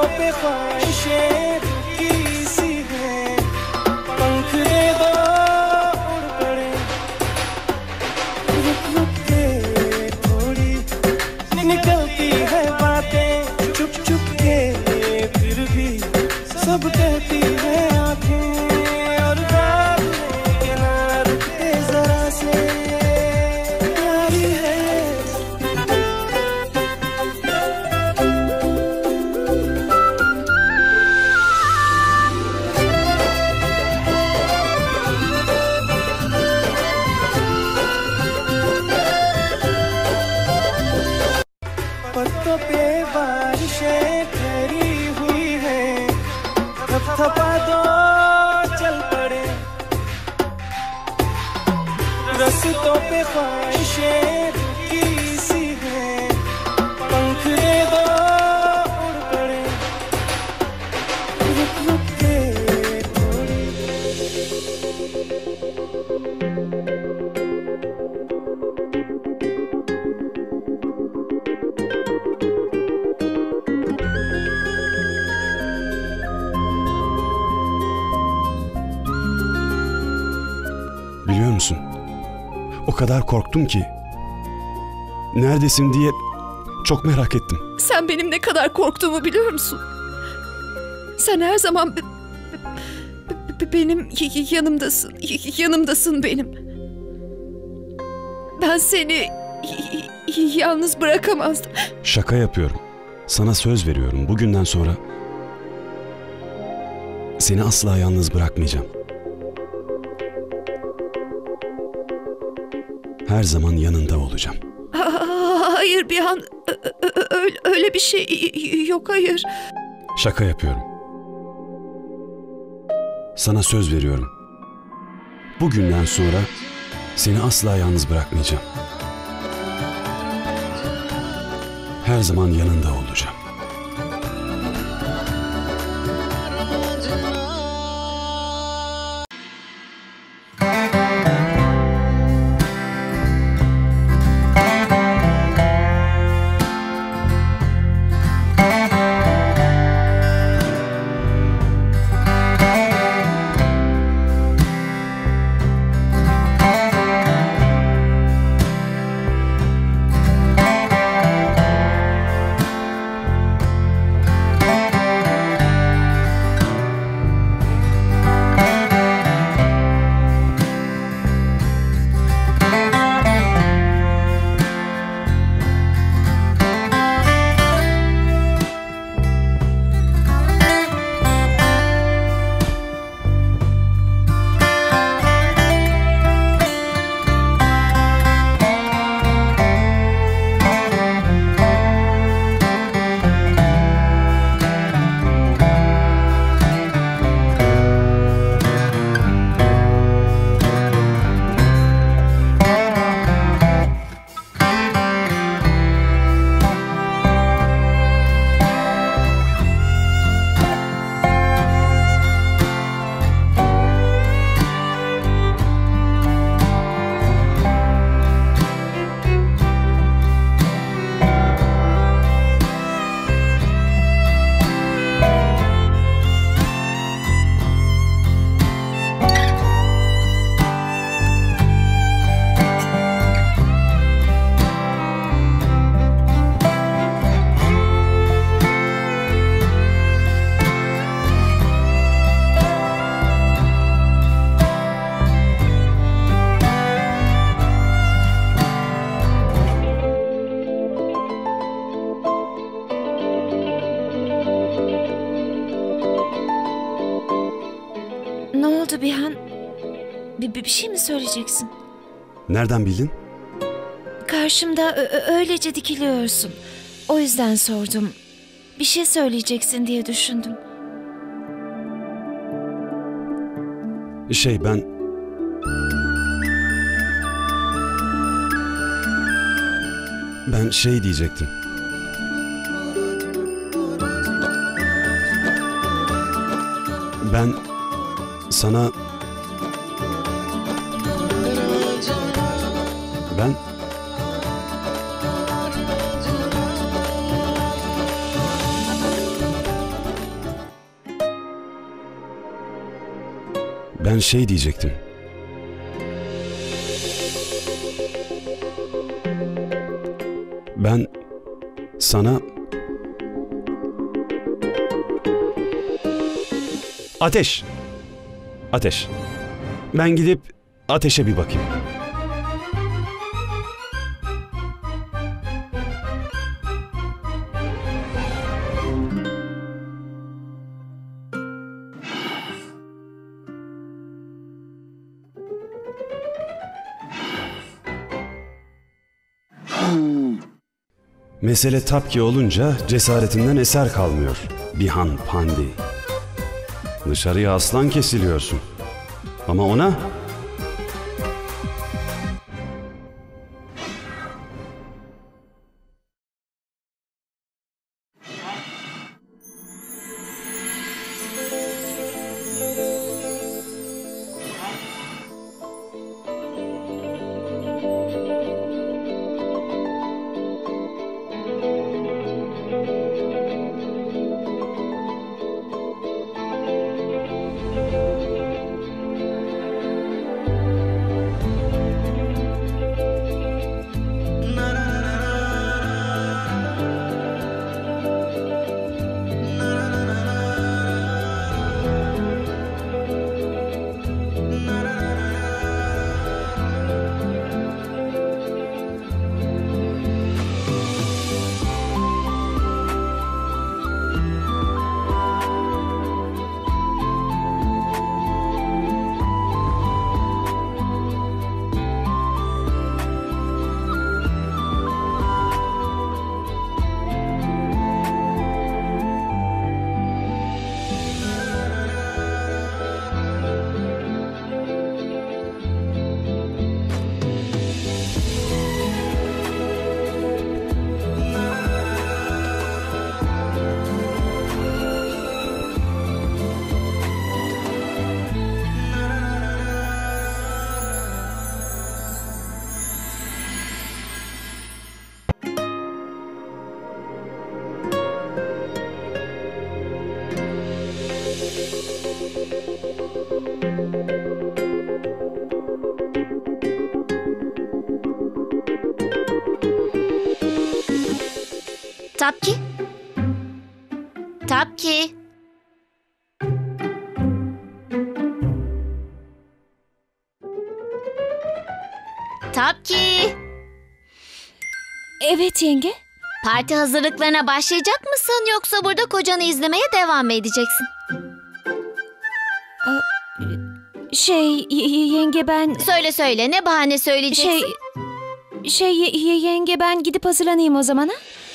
पे ख्वाहिशें रुकी सी हैं, पंख दे दो उड़ पड़े, रुक रुक के थोड़ी निकलती है बातें, चुप चुप के फिर भी सब कहती है आंखें, और ख्वाब के ना रुकते जरा से प्यारी है। पत्तों पे बारिशें ठहरी हुई हैं, थपथपा दो चल पड़े, रस्तों पे ख्वाहिशें रुकी सी हैं, पंख दे दो उड़ पड़े, रुक रुक के थोड़ी। Biliyor musun? O kadar korktum ki. Neredesin diye çok merak ettim. Sen benim ne kadar korktuğumu biliyor musun? Sen her zaman benim yanımdasın. Yanımdasın benim. Ben seni yalnız bırakamazdım. Şaka yapıyorum. Sana söz veriyorum. Bugünden sonra seni asla yalnız bırakmayacağım. Her zaman yanında olacağım. Hayır bir an öyle bir şey yok, hayır. Şaka yapıyorum. Sana söz veriyorum. Bugünden sonra seni asla yalnız bırakmayacağım. Her zaman yanında olacağım. Ne oldu Bihan? Bir şey mi söyleyeceksin? Nereden bildin? Karşımda öylece dikiliyorsun. O yüzden sordum. Bir şey söyleyeceksin diye düşündüm. Ben şey diyecektim. Ben sana... Ben... Ben şey diyecektim. Ben sana... Ateş! Ateş. Ben gidip Ateş'e bir bakayım. Mesele Tapki olunca cesaretinden eser kalmıyor. Bihan Pandi. Dışarıya aslan kesiliyorsun. Ama ona... Tapki? Tapki? Tapki? Evet yenge. Parti hazırlıklarına başlayacak mısın yoksa burada kocanı izlemeye devam mı edeceksin? Yenge ben... Söyle ne bahane söyleyeceksin? Yenge ben gidip hazırlanayım o zaman ha?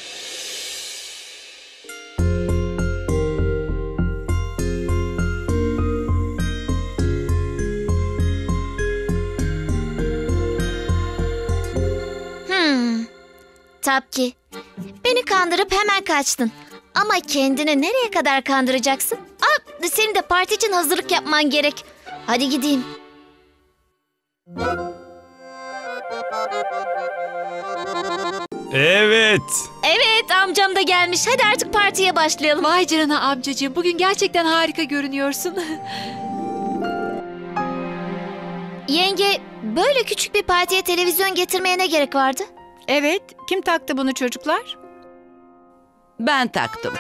Tapki, beni kandırıp hemen kaçtın. Ama kendini nereye kadar kandıracaksın? Senin de parti için hazırlık yapman gerek. Hadi gideyim. Evet. Evet, amcam da gelmiş. Hadi artık partiye başlayalım. Vay canına amcacığım, bugün gerçekten harika görünüyorsun. Yenge, böyle küçük bir partiye televizyon getirmeye ne gerek vardı? Evet, kim taktı bunu çocuklar? Ben taktım.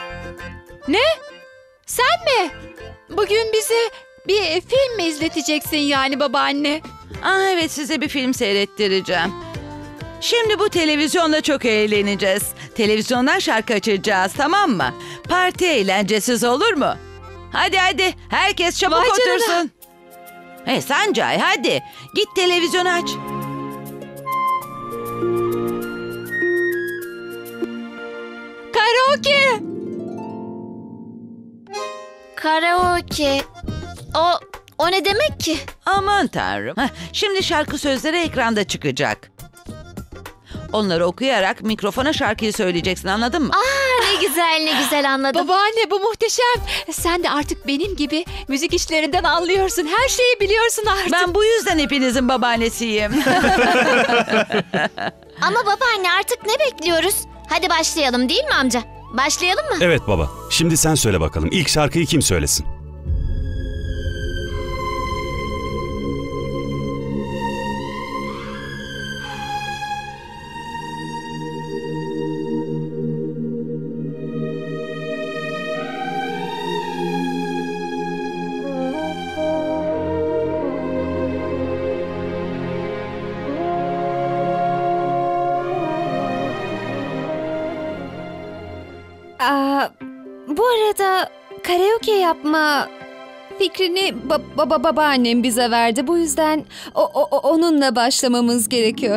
Sen mi? Bugün bize bir film mi izleteceksin yani babaanne? Evet, size bir film seyrettireceğim. Şimdi bu televizyonla çok eğleneceğiz. Televizyondan şarkı açacağız, tamam mı? Parti eğlencesiz olur mu? Hadi herkes çabuk Vay canına. otursun. Sancay hadi git televizyonu aç. Karaoke! Karaoke. O ne demek ki? Aman tanrım. Şimdi şarkı sözleri ekranda çıkacak. Onları okuyarak mikrofona şarkıyı söyleyeceksin, anladın mı? Ne güzel anladım. Babaanne bu muhteşem. Sen de artık benim gibi müzik işlerinden anlıyorsun. Her şeyi biliyorsun artık. Ben bu yüzden hepinizin babaannesiyim. Ama babaanne artık ne bekliyoruz? Hadi başlayalım değil mi amca? Başlayalım mı? Evet baba. Şimdi sen söyle bakalım. İlk şarkıyı kim söylesin? arada karaoke yapma fikrini babaannem bize verdi. Bu yüzden onunla başlamamız gerekiyor.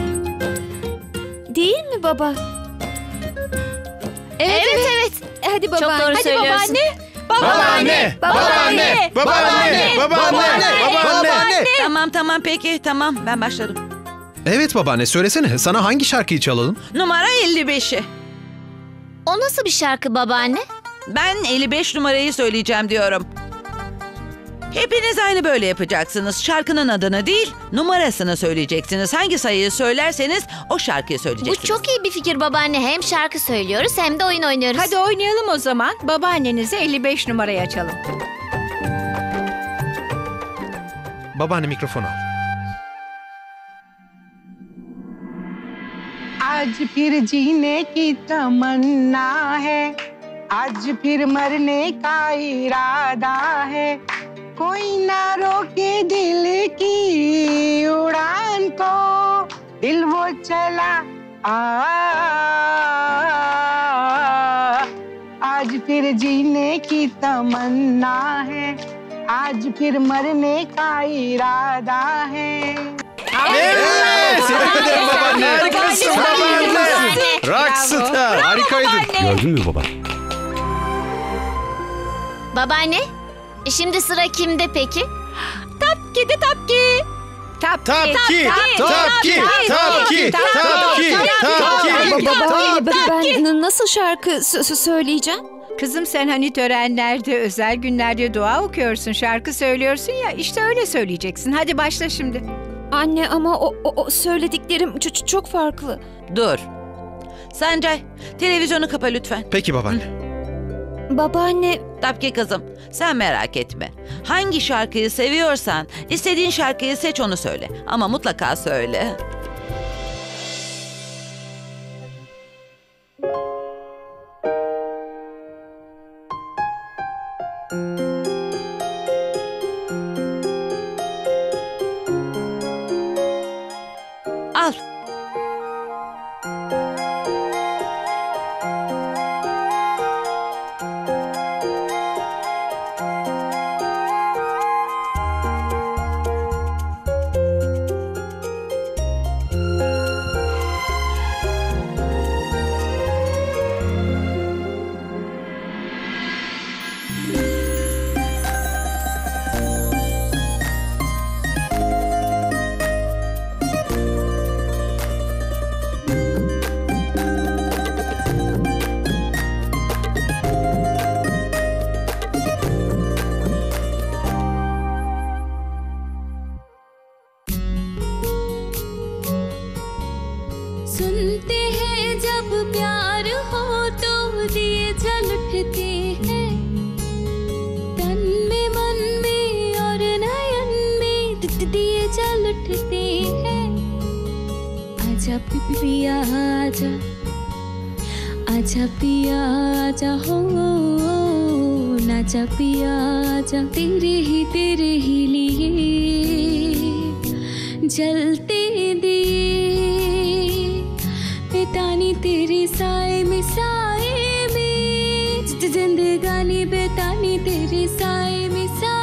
Değil mi baba? Evet. Hadi babaanne. Çok doğru Hadi söylüyorsun. babaanne. Babaanne. Tamam peki tamam ben başlarım. Evet babaanne, söylesene, sana hangi şarkıyı çalalım? Numara 55'i. O nasıl bir şarkı babaanne? Ben 55 numarayı söyleyeceğim diyorum. Hepiniz aynı böyle yapacaksınız. Şarkının adını değil, numarasını söyleyeceksiniz. Hangi sayıyı söylerseniz o şarkıyı Bu söyleyeceksiniz. çok iyi bir fikir babaanne. Hem şarkı söylüyoruz hem de oyun oynuyoruz. Hadi oynayalım o zaman. Babaannenize 55 numarayı açalım. Babaanne, mikrofonu al. आज फिर जीने की तमन्ना है, आज फिर मरने का इरादा है, कोई ना रोके दिल की उड़ान को, दिल वो चला आज फिर जीने की तमन्ना है, आज फिर मरने का इरादा है. Evet! Tebrik ederim babaanne. Harikasın babaanne. Rockstar. Harikaydın. Gördün mü baba? Babaanne, şimdi sıra kimde peki? Tapki. Babaanne ben nasıl şarkı söyleyeceğim? Kızım sen hani törenlerde, özel günlerde dua okuyorsun, şarkı söylüyorsun ya, işte öyle söyleyeceksin. Hadi başla şimdi. Anne ama o söylediklerim çok farklı. Dur. Sancay, televizyonu kapa lütfen. Peki babaanne. Babaanne Tapki kızım, sen merak etme. Hangi şarkıyı seviyorsan, istediğin şarkıyı seç onu söyle. Ama mutlaka söyle. Al. सुनते हैं जब प्यार हो तो दिए जल उठते हैं, तन में मन में और नयन में दिए जल उठते हैं. आजा पिया आजा, आजा पिया आजा हो, नाचा पिया आजा, तेरे ही लिए जलते दिए, बेतानी तेरे साए में जिंदगानी बेतानी तेरे साए में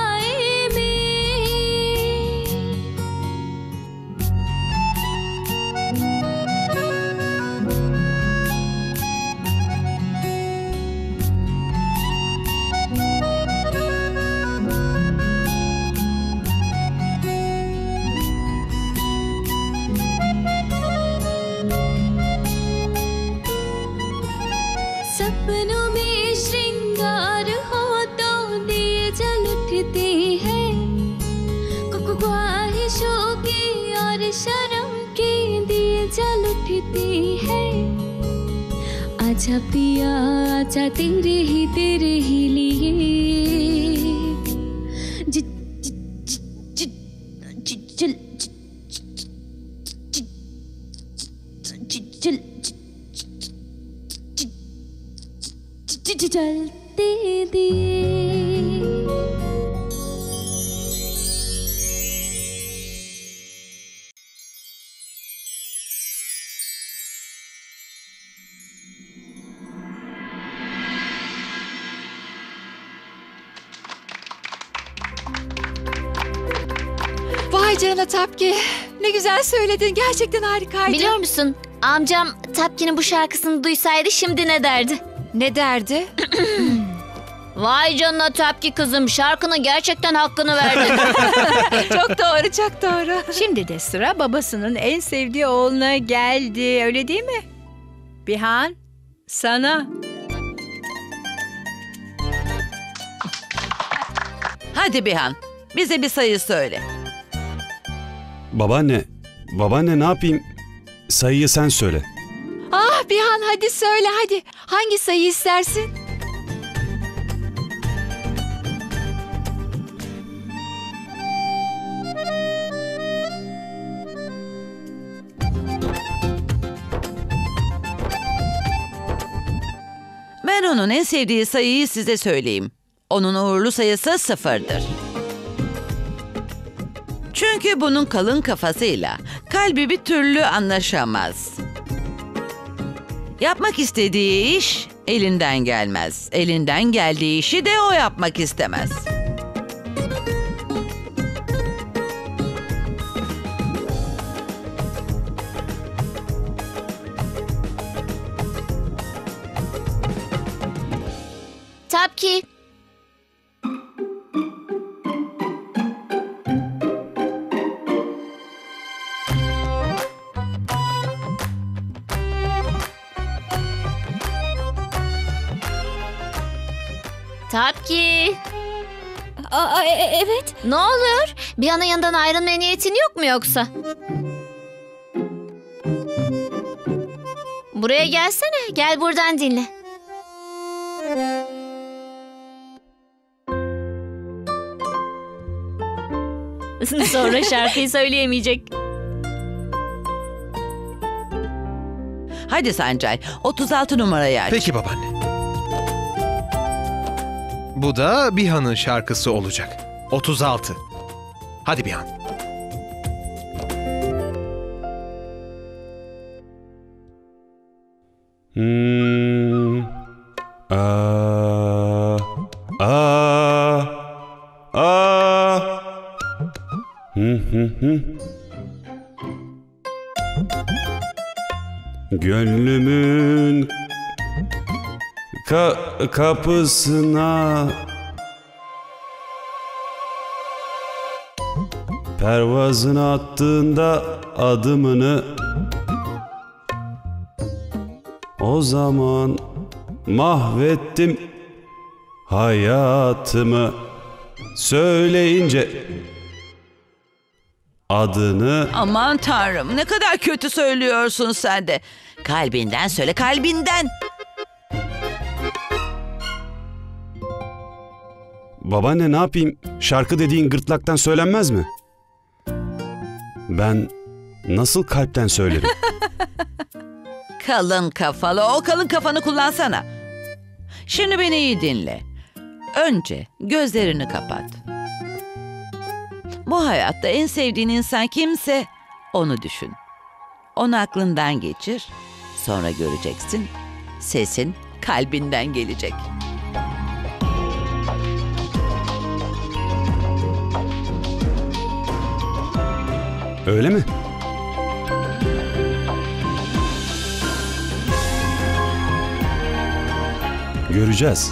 सपनों में श्रृंगार हो तो दिए जल उठते हैं, ख्वाहिशों के और शर्म के दिए जल उठते हैं. आजा पिया आजा, तेरे ही लिए जलते दिए. Vay canına Tapki. Ne güzel söyledin. Gerçekten harikaydı. Biliyor musun? Amcam Tapki'nin bu şarkısını duysaydı şimdi ne derdi? Ne derdi? Vay canına Tapki kızım, şarkının gerçekten hakkını verdin. Çok doğru, çok doğru. Şimdi de sıra babasının en sevdiği oğluna geldi. Öyle değil mi? Bihan, sana. Hadi Bihan, bize bir sayı söyle. Babaanne ne yapayım? Sayıyı sen söyle. Ah Bihan, hadi söyle hadi. Hangi sayı istersin? Ben onun en sevdiği sayıyı size söyleyeyim. Onun uğurlu sayısı 0'dır. Çünkü bunun kalın kafasıyla kalbi bir türlü anlaşamaz. Yapmak istediği iş elinden gelmez. Elinden geldiği işi de o yapmak istemez. Tapki. Tapki. Evet. Ne oluyor? Bir anın yanından ayrılmaya niyetin yok mu yoksa? Buraya gelsene. Gel buradan dinle. Sonra şarkıyı söyleyemeyecek. Hadi Sancay, 36 numarayı aç. Peki babaanne. Bu da Bihan'ın şarkısı olacak. 36. Hadi Bihan. Gönlümün kapısına pervazını attığında adımını, o zaman mahvettim hayatımı, söyleyince adını. Aman Tanrım, ne kadar kötü söylüyorsun sen de. Kalbinden söyle, kalbinden. Babaanne ne yapayım? Şarkı dediğin gırtlaktan söylenmez mi? Ben nasıl kalpten söylerim? Kalın kafalı, o kalın kafanı kullansana. Şimdi beni iyi dinle. Önce gözlerini kapat. Bu hayatta en sevdiğin insan kimse onu düşün. Onu aklından geçir. Sonra göreceksin. Sesin kalbinden gelecek. Öyle mi? Göreceğiz.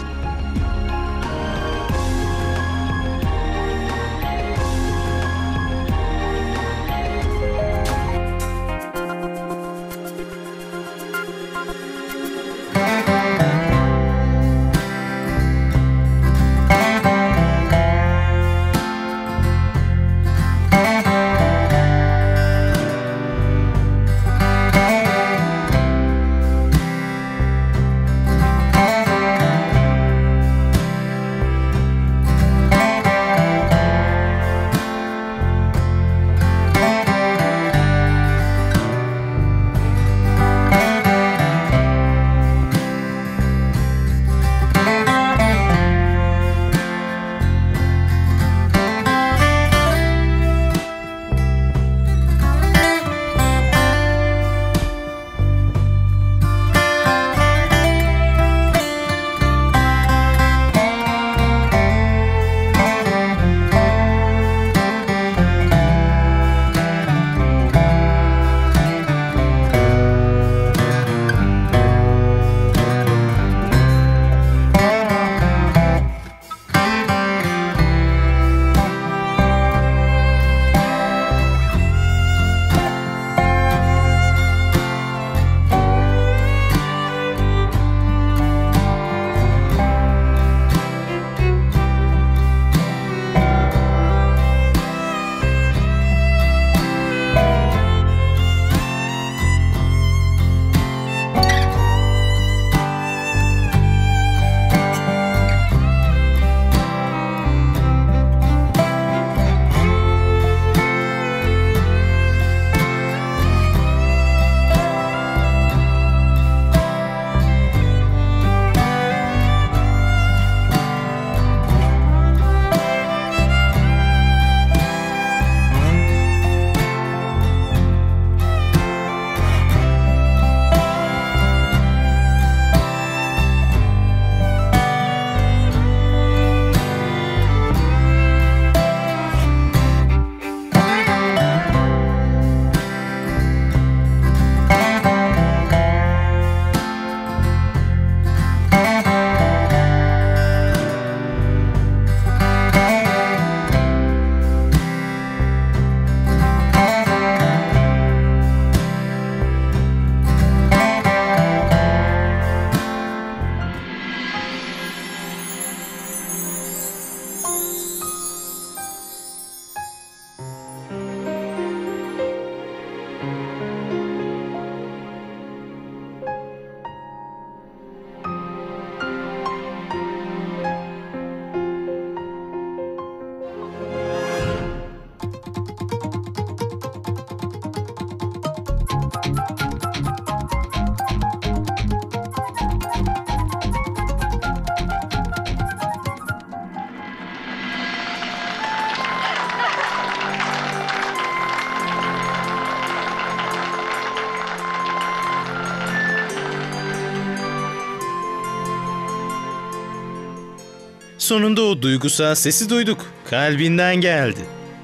Sonunda o duygusal sesi duyduk. Kalbinden geldi.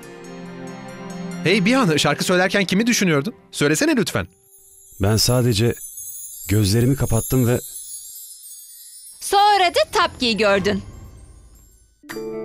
Hey Bihan, şarkı söylerken kimi düşünüyordun? Söylesene lütfen. Ben sadece gözlerimi kapattım ve Sonra da Tapki'yi gördün.